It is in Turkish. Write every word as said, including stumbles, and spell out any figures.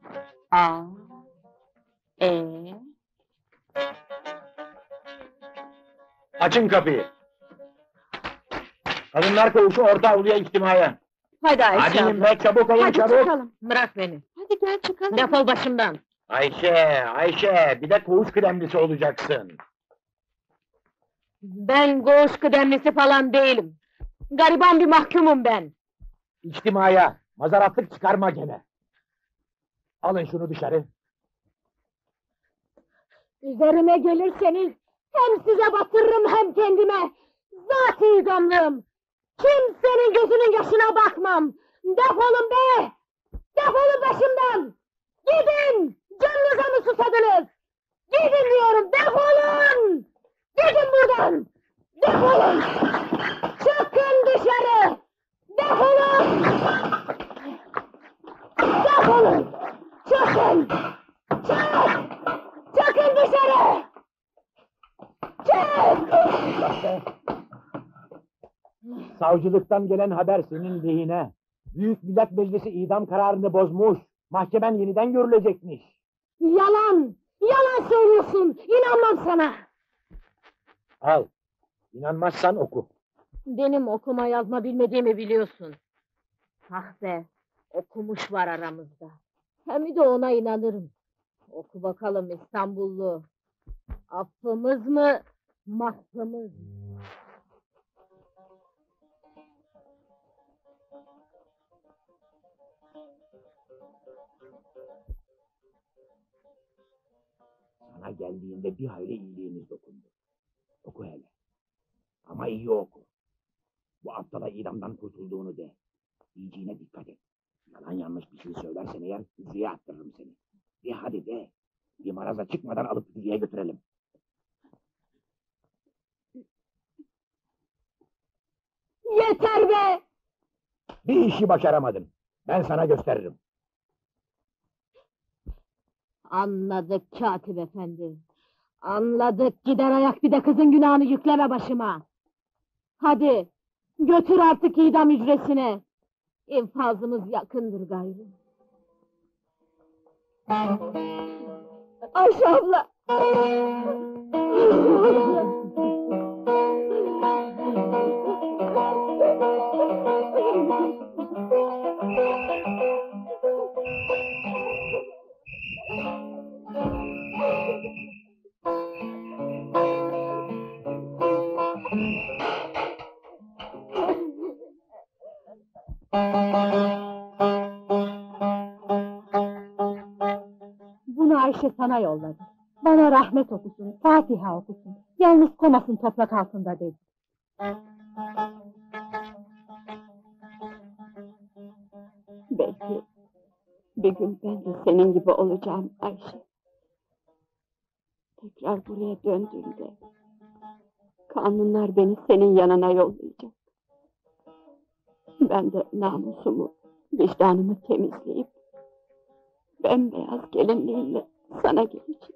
Aa, ee? Açın kapıyı! Kadınlar koğuşu orta avluya içtimaya! Hadi Ayşe Hadi abla. İmpek, çabuk olun, Hadi çabuk! çıkalım. Bırak beni. Hadi gel çıkalım. Defol başımdan. Ayşe, Ayşe, bir de koğuş kıdemlisi olacaksın! Ben koğuş kıdemlisi falan değilim. Gariban bir mahkumum ben. İçtimaya, mazaratlık çıkarma gene! Alın şunu dışarı! Üzerime gelirseniz hem size batırırım hem kendime. Zat-ı gamlığım. Kimsenin gözünün yaşına bakmam. Defolun be! Defolun başımdan! Gidin! Canınıza mı susadınız? Gidin diyorum, defolun! Gidin buradan! Defolun! Çıkın dışarı! Defolun! Defolun! Çıkın! Çık! Çıkın dışarı! Çık! Savcılıktan gelen haber senin lehine. Büyük Millet Meclisi idam kararını bozmuş. Mahkemen yeniden görülecekmiş. Yalan! Yalan söylüyorsun! İnanmam sana! Al, inanmazsan oku. Benim okuma yazma bilmediğimi biliyorsun. Ah be! Okumuş var aramızda. Hem de ona inanırım. Oku bakalım İstanbullu. Affımız mı, mahkımız? Sana geldiğinde bir hayli iyiliğimiz dokundu. Oku hele. Ama iyi oku. Bu aptala idamdan kurtulduğunu de. İyiciğine dikkat et. Yalan yanlış bir şey söylersen eğer hücreye attırırım seni. De hadi de. Bir maraza çıkmadan alıp hücreye götürelim. Yeter be! Bir işi başaramadın. Ben sana gösteririm. Anladık katip efendi. Anladık, gider ayak bir de kızın günahını yükleme başıma. Hadi, götür artık idam hücresine. İnfazımız yakındır gayrı. Ayşe abla! Bunu Ayşe sana yolladı. Bana rahmet okusun, Fatiha okusun. Yalnız komasın toprak altında dedi. Belki bir gün ben de senin gibi olacağım Ayşe. Tekrar buraya döndüğümde kanunlar beni senin yanına yollayacak. Ben de namusumu, vicdanımı temizleyip bembeyaz gelinliğimle sana geleceğim.